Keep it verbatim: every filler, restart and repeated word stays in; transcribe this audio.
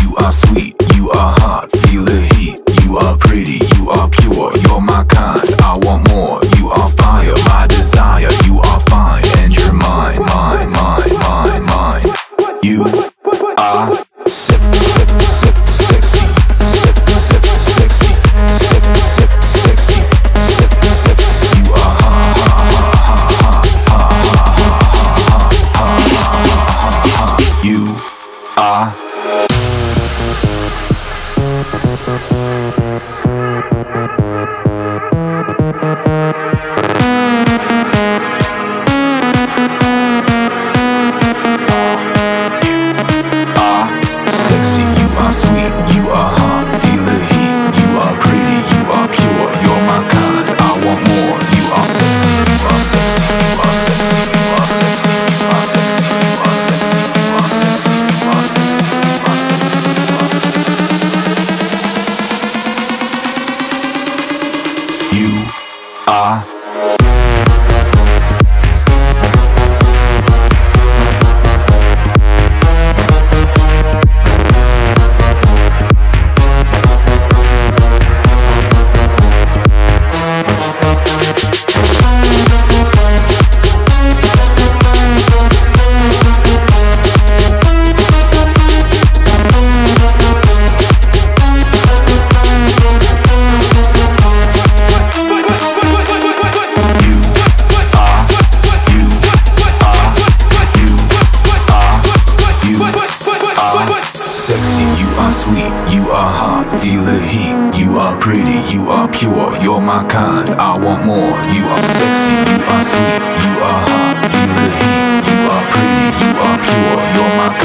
you are sweet, you are hot, feel the heat. You are pretty, you are pure, you're my kind, I want more. You are fire, my desire, you are fine, and you're mine, mine, mine, mine, mine. You are sip, sip, sip, sexy, sip, sip, sexy, sip, sip, sexy, sip, sip, you are hot, hot, hot, hot, hot, hot, hot, hot, hot, hot. You are sexy, you are sweet, you are hot, feel the heat. You are pretty, you are pure, you're my kind, I want more. You are sexy, you are sexy, you are sexy, you are sexy, you are sexy, you are sexy, you are sexy, you are sexy, you are sexy, you are sweet, you are hot, feel the heat. You are pretty, you are pure, you're my kind, I want more. You are sexy, you are sweet, you are hot, feel the heat. You are pretty, you are pure, you're my